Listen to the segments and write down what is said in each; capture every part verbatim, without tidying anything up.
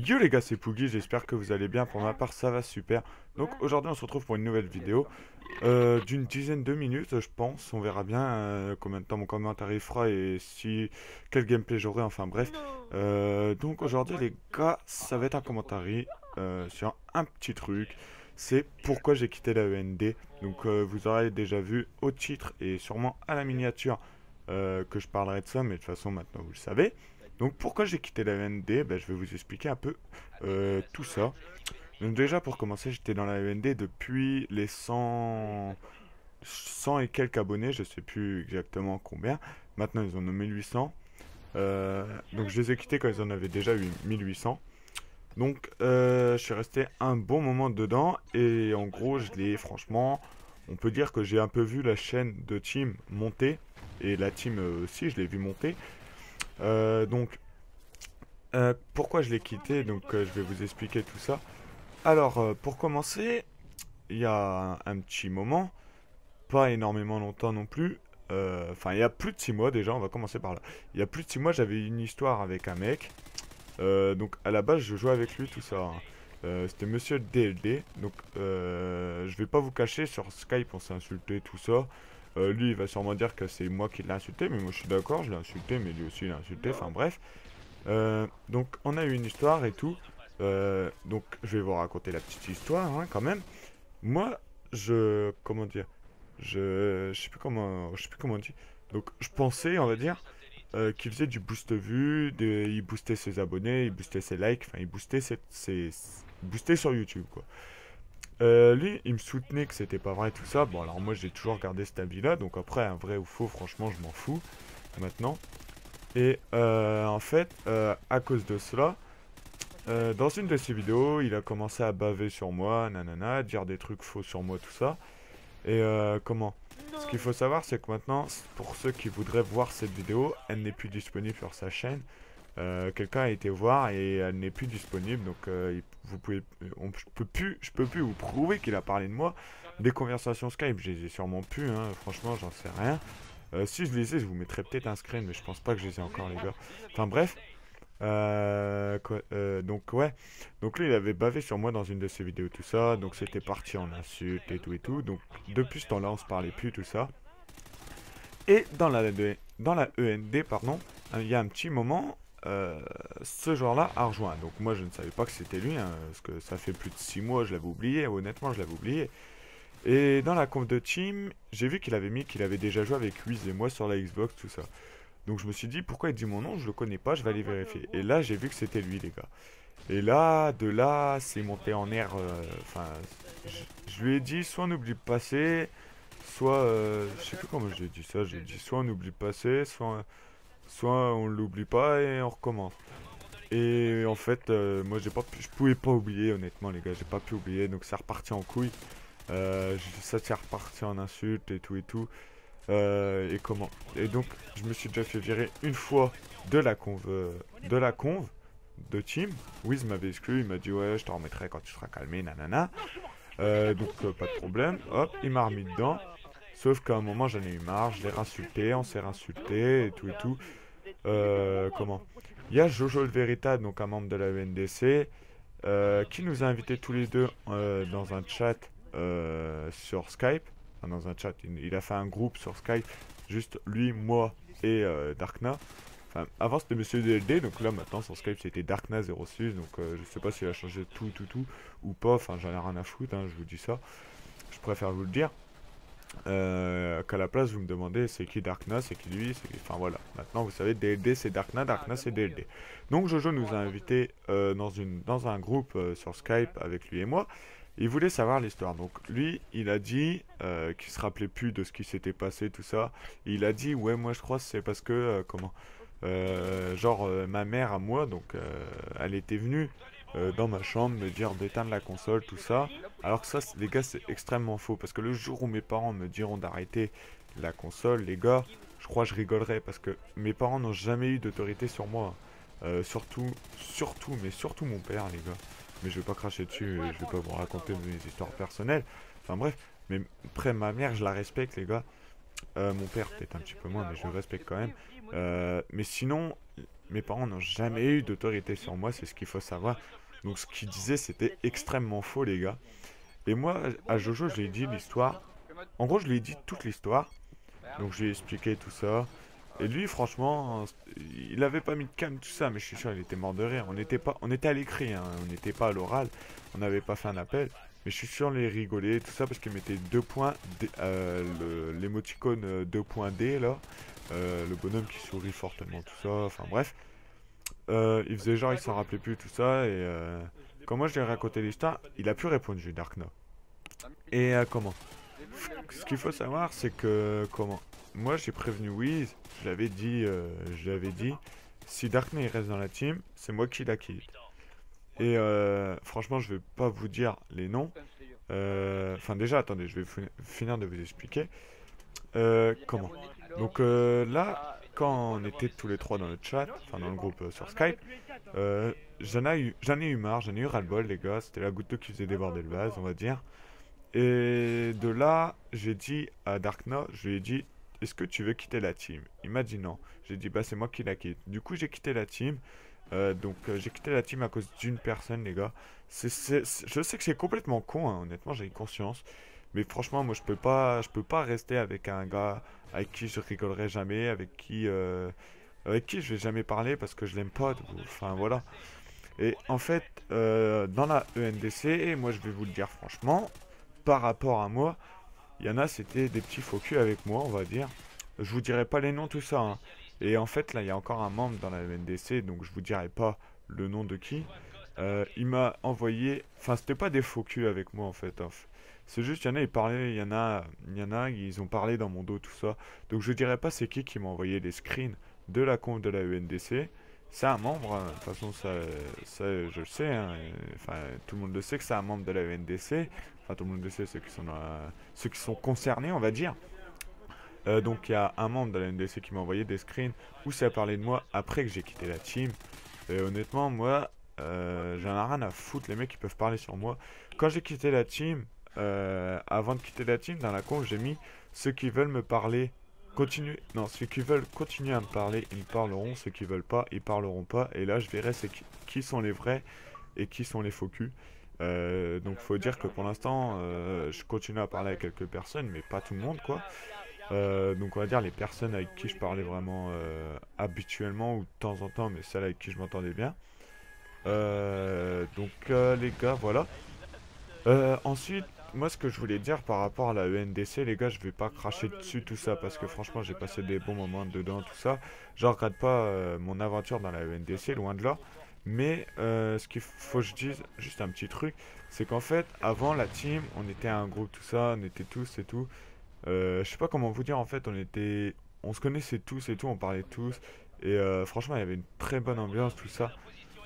Yo les gars, c'est Poogie, j'espère que vous allez bien. Pour ma part, ça va super. Donc aujourd'hui, on se retrouve pour une nouvelle vidéo euh, d'une dizaine de minutes, je pense. On verra bien euh, combien de temps mon commentaire y fera et si quel gameplay j'aurai. Enfin bref. Euh, donc aujourd'hui, les gars, ça va être un commentaire euh, sur un petit truc. C'est pourquoi j'ai quitté la E N D. Donc euh, vous aurez déjà vu au titre et sûrement à la miniature euh, que je parlerai de ça, mais de toute façon maintenant vous le savez. Donc pourquoi j'ai quitté la E N D? Ben, je vais vous expliquer un peu euh, tout ça. Donc déjà pour commencer, j'étais dans la E N D depuis les cent, cent et quelques abonnés, je sais plus exactement combien. Maintenant ils en ont mille huit cents. Euh, donc je les ai quittés quand ils en avaient déjà eu mille huit cents. Donc euh, je suis resté un bon moment dedans et en gros je l'ai franchement, on peut dire que j'ai un peu vu la chaîne de team monter et la team euh, aussi je l'ai vu monter. Euh, donc euh, pourquoi je l'ai quitté? Donc euh, je vais vous expliquer tout ça. Alors euh, pour commencer, il y a un, un petit moment, pas énormément longtemps non plus. euh, Enfin il y a plus de six mois déjà, on va commencer par là. Il y a plus de six mois j'avais une histoire avec un mec. Euh, donc à la base je jouais avec lui tout ça, hein. Euh, c'était Monsieur D L D. Donc euh, je vais pas vous cacher, sur Skype on s'est insulté tout ça. Euh, lui il va sûrement dire que c'est moi qui l'ai insulté, mais moi je suis d'accord, je l'ai insulté, mais lui aussi il l'a insulté, enfin bref. Euh, donc on a eu une histoire et tout. Euh, donc je vais vous raconter la petite histoire hein, quand même. Moi je, comment dire, je, je sais plus comment, je sais plus comment on dit. Donc je pensais, on va dire, euh, qu'il faisait du boost vue, de- il boostait ses abonnés, il boostait ses likes, enfin il boostait ses, ses- il boostait sur YouTube quoi. Euh, lui, il me soutenait que c'était pas vrai tout ça. Bon alors moi j'ai toujours gardé cet avis là, donc après un vrai ou faux, franchement je m'en fous maintenant. Et euh, en fait, euh, à cause de cela, euh, dans une de ses vidéos, il a commencé à baver sur moi, nanana, dire des trucs faux sur moi, tout ça. Et euh, comment? Ce qu'il faut savoir, c'est que maintenant, pour ceux qui voudraient voir cette vidéo, elle n'est plus disponible sur sa chaîne. Euh, quelqu'un a été voir et elle n'est plus disponible, donc euh, il- vous pouvez, on, je peux plus, je peux plus vous prouver qu'il a parlé de moi. Des conversations Skype, je les ai sûrement plus, hein, franchement, j'en sais rien. Euh, si je les ai, je vous mettrai peut-être un screen, mais je pense pas que je les ai encore, les gars. Enfin bref, euh, quoi, euh, donc ouais, donc lui il avait bavé sur moi dans une de ses vidéos, tout ça, donc c'était parti en insultes et tout et tout. Donc depuis ce temps-là, on se parlait plus, tout ça. Et dans la, dans la E N D, pardon, il y a un petit moment, euh, ce joueur-là a rejoint. Donc moi je ne savais pas que c'était lui, hein, parce que ça fait plus de six mois, je l'avais oublié, honnêtement je l'avais oublié. Et dans la conf de team, j'ai vu qu'il avait mis qu'il avait déjà joué avec Wiz et moi sur la Xbox, tout ça. Donc je me suis dit, pourquoi il dit mon nom? Je le connais pas, je vais aller vérifier. Et là, j'ai vu que c'était lui, les gars. Et là, de là, c'est monté en air. euh, Enfin, je, je lui ai dit, soit on oublie le passé, soit. euh, je sais plus comment je lui ai dit ça. J'ai dit, soit on oublie le passé, soit, soit on l'oublie pas et on recommence. Et en fait, euh, moi, j'ai pas pu- je pouvais pas oublier, honnêtement, les gars. J'ai pas pu oublier, donc c'est reparti en couille. Euh, je- ça s'est reparti en insultes et tout et tout. Euh, et comment? Et donc, je me suis déjà fait virer une fois de la conve, euh, de la conve de team. Wiz m'avait exclu, il m'a dit ouais, je te remettrai quand tu seras calmé, nanana. Euh, donc euh, pas de problème. Hop, il m'a remis dedans. Sauf qu'à un moment, j'en ai eu marre, je l'ai rinsulté, on s'est rinsulté et tout et tout. Euh, comment? Il y a Jojo le Véritable, donc un membre de la E N D C, euh, qui nous a invités tous les deux euh, dans un chat euh, sur Skype. Enfin, dans un chat, il, il a fait un groupe sur Skype, juste lui, moi et euh, Darkna. Enfin, avant c'était Monsieur D L D, donc là maintenant sur Skype c'était Darkna zéro six, donc euh, je sais pas s'il a changé tout, tout, tout, ou pas, enfin j'en ai rien à foutre, hein, je vous dis ça. Je préfère vous le dire. Euh, qu'à la place vous me demandez c'est qui Darkna, c'est qui lui, c'est qui... Enfin voilà, maintenant vous savez D L D c'est Darkna, Darkna c'est D L D. Donc Jojo nous a invités euh, dans, une, dans un groupe euh, sur Skype avec lui et moi. Il voulait savoir l'histoire. Donc lui, il a dit euh, qu'il se rappelait plus de ce qui s'était passé, tout ça. Et il a dit ouais moi je crois que c'est parce que euh, comment euh, genre euh, ma mère à moi, donc euh, elle était venue euh, dans ma chambre me dire d'éteindre la console, tout ça. Alors que ça, c'est- les gars, c'est extrêmement faux. Parce que le jour où mes parents me diront d'arrêter la console, les gars, je crois que je rigolerai. Parce que mes parents n'ont jamais eu d'autorité sur moi. Euh, surtout, surtout, mais surtout mon père, les gars. Mais je vais pas cracher dessus, je vais pas vous raconter mes histoires personnelles. Enfin bref, mais après ma mère, je la respecte, les gars. Euh, mon père peut-être un petit peu moins, mais je le respecte quand même. Euh, mais sinon, mes parents n'ont jamais eu d'autorité sur moi, c'est ce qu'il faut savoir. Donc ce qu'ils disaient, c'était extrêmement faux, les gars. Et moi, à Jojo, je lui ai dit l'histoire. En gros, je lui ai dit toute l'histoire. Donc je lui ai expliqué tout ça. Et lui, franchement, il avait pas mis de cam, tout ça, mais je suis sûr, il était mort de rire. On était pas, on était à l'écrit, hein, on n'était pas à l'oral. On n'avait pas fait un appel. Mais je suis sûr, les rigoler, tout ça, parce qu'il mettait deux points, D- euh, le- l'émoticône euh, deux points D, là. Euh, le bonhomme qui sourit fortement, tout ça. Enfin bref. Euh, il faisait genre, il s'en rappelait plus, tout ça. Et euh, quand moi je lui ai raconté l'histoire, il a plus répondu, Darkna. Et euh, comment? Ce qu'il faut savoir, c'est que, comment? Moi, j'ai prévenu Wiz, je l'avais dit, euh, je l'avais dit, si Darkness il reste dans la team, c'est moi qui la quitte. Et euh, franchement, je vais pas vous dire les noms. Euh, Enfin, déjà, attendez, je vais fi- finir de vous expliquer. Euh, comment? Donc euh, là, quand on était tous les trois dans le chat, enfin dans le groupe euh, sur Skype, euh, j'en ai eu, j'en ai eu marre, j'en ai eu ras-le-bol, les gars. C'était la goutte d'eau qui faisait déborder le vase, on va dire. Et de là, j'ai dit à Darkna, je lui ai dit, est-ce que tu veux quitter la team? Il m'a dit non. J'ai dit, bah c'est moi qui la quitte. Du coup, j'ai quitté la team. Euh, donc, euh, j'ai quitté la team à cause d'une personne, les gars. C'est, c'est- c'est- je sais que c'est complètement con, hein, honnêtement, j'ai conscience. Mais franchement, moi, je peux pas, je peux pas rester avec un gars avec qui je rigolerai jamais, avec qui, euh, avec qui je vais jamais parler parce que je l'aime pas. Enfin, voilà. Et en fait, euh, dans la E N D C, moi, je vais vous le dire franchement, par rapport à moi, il y en a, c'était des petits faux culs avec moi, on va dire. Je vous dirai pas les noms, tout ça, hein. Et en fait, là, il y a encore un membre dans la M N D C, donc je vous dirai pas le nom de qui. Euh, il m'a envoyé... Enfin, c'était pas des faux culs avec moi, en fait, hein. C'est juste, il y en a, ils parlaient, il y en a, il y en a, ils ont parlé dans mon dos, tout ça. Donc je dirai pas c'est qui qui m'a envoyé les screens de la conf de la E N D C. C'est un membre, hein. De toute façon, ça, ça, je le sais, hein. Enfin, tout le monde le sait que c'est un membre de la E N D C. Enfin, tout le monde le sait, ceux qui sont, dans- ceux qui sont concernés, on va dire. Euh, donc, il y a un membre de la N D C qui m'a envoyé des screens où ça parlait de moi après que j'ai quitté la team. Et honnêtement, moi, euh, j'en ai rien à foutre. Les mecs, ils peuvent parler sur moi. Quand j'ai quitté la team, euh, avant de quitter la team, dans la conf, j'ai mis ceux qui veulent me parler. Continuer. Non, ceux qui veulent continuer à me parler, ils me parleront. Ceux qui veulent pas, ils parleront pas. Et là, je verrai c'est qui, qui sont les vrais et qui sont les faux culs. Euh, donc faut dire que pour l'instant, euh, je continue à parler avec quelques personnes, mais pas tout le monde, quoi. Euh, donc on va dire les personnes avec qui je parlais vraiment euh, habituellement ou de temps en temps, mais celles avec qui je m'entendais bien. Euh, donc euh, les gars, voilà. Euh, ensuite, moi ce que je voulais dire par rapport à la E N D C, les gars, je vais pas cracher dessus tout ça parce que franchement j'ai passé des bons moments dedans, tout ça. Je regrette pas euh, mon aventure dans la E N D C, loin de là. Mais euh, ce qu'il faut que je dise, juste un petit truc, c'est qu'en fait, avant la team, on était un groupe, tout ça, on était tous et tout. Euh, je sais pas comment vous dire, en fait, on était, on se connaissait tous et tout, on parlait tous. Et euh, franchement, il y avait une très bonne ambiance, tout ça.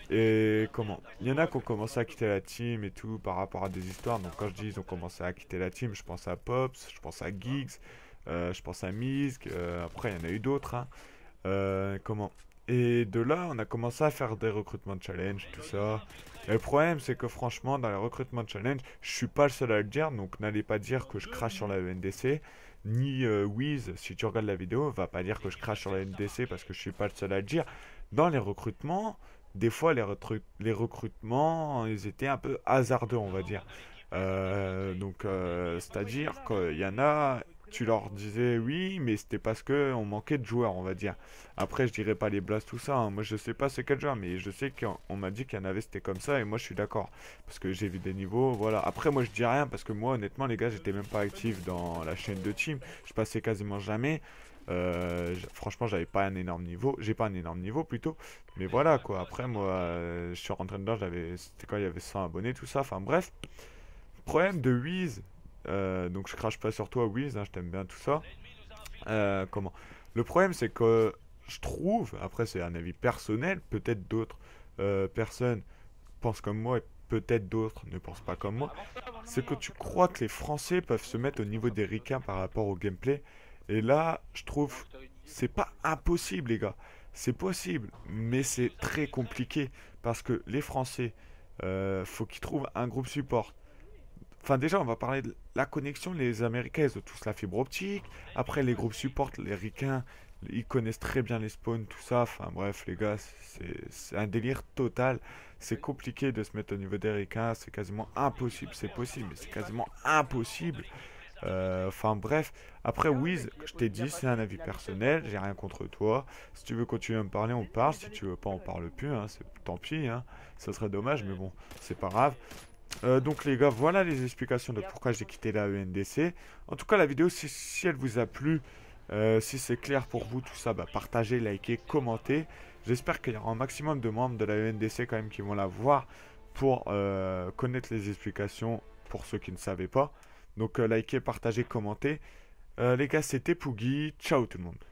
Et comment? Il y en a qui ont commencé à quitter la team et tout par rapport à des histoires. Donc quand je dis ils ont commencé à quitter la team, je pense à Pops, je pense à Giggs, euh, je pense à Misk. Euh, après, il y en a eu d'autres, hein. Euh, comment? Et de là, on a commencé à faire des recrutements de challenge, tout ça. Et le problème, c'est que franchement, dans les recrutements de challenge, je suis pas le seul à le dire, donc n'allez pas dire que je crache sur la E N D C. Ni euh, Wiz, si tu regardes la vidéo, va pas dire que je crache sur la E N D C parce que je suis pas le seul à le dire. Dans les recrutements, des fois, les, recru- les recrutements, ils étaient un peu hasardeux, on va dire. Euh, donc, euh, c'est-à-dire qu'il y en a, tu leur disais oui, mais c'était parce que on manquait de joueurs, on va dire. Après, je dirais pas les blasts, tout ça, hein. Moi, je sais pas c'est quel joueur, mais je sais qu'on on m'a dit qu'il y en avait, c'était comme ça, et moi, je suis d'accord. Parce que j'ai vu des niveaux, voilà. Après, moi, je dis rien, parce que moi, honnêtement, les gars, j'étais même pas actif dans la chaîne de team. Je passais quasiment jamais. Euh, j- franchement, j'avais pas un énorme niveau. J'ai pas un énorme niveau, plutôt. Mais voilà, quoi. Après, moi, euh, je suis rentré dedans, j'avais, c'était quand il y avait cent abonnés, tout ça. Enfin, bref. Problème de Wiz. Euh, donc, je crache pas sur toi, Wiz, hein, je t'aime bien, tout ça. Euh, comment? Le problème, c'est que je trouve, après c'est un avis personnel, peut-être d'autres euh, personnes pensent comme moi et peut-être d'autres ne pensent pas comme moi, c'est que tu crois que les Français peuvent se mettre au niveau des Ricains par rapport au gameplay. Et là, je trouve, c'est pas impossible, les gars. C'est possible, mais c'est très compliqué parce que les Français, euh, faut qu'ils trouvent un groupe support. Enfin, déjà, on va parler de la connexion. Les Américains, ils ont tous la fibre optique. Après, les groupes support, les Ricains, ils connaissent très bien les spawns, tout ça. Enfin, bref, les gars, c'est c'est un délire total. C'est compliqué de se mettre au niveau des Ricains. C'est quasiment impossible. C'est possible, mais c'est quasiment impossible. Euh, Enfin, bref. Après, Wiz, je t'ai dit, c'est un avis personnel. J'ai rien contre toi. Si tu veux continuer à me parler, on parle. Si tu veux pas, on parle plus. Hein. C'est tant pis. Hein. Ça serait dommage, mais bon, c'est pas grave. Euh, donc les gars, voilà les explications de pourquoi j'ai quitté la E N D C. En tout cas, la vidéo, si, si elle vous a plu, euh, si c'est clair pour vous, tout ça, bah, partagez, likez, commentez. J'espère qu'il y aura un maximum de membres de la E N D C quand même qui vont la voir pour euh, connaître les explications pour ceux qui ne savaient pas. Donc euh, likez, partagez, commentez. Euh, les gars, c'était Poogie. Ciao tout le monde.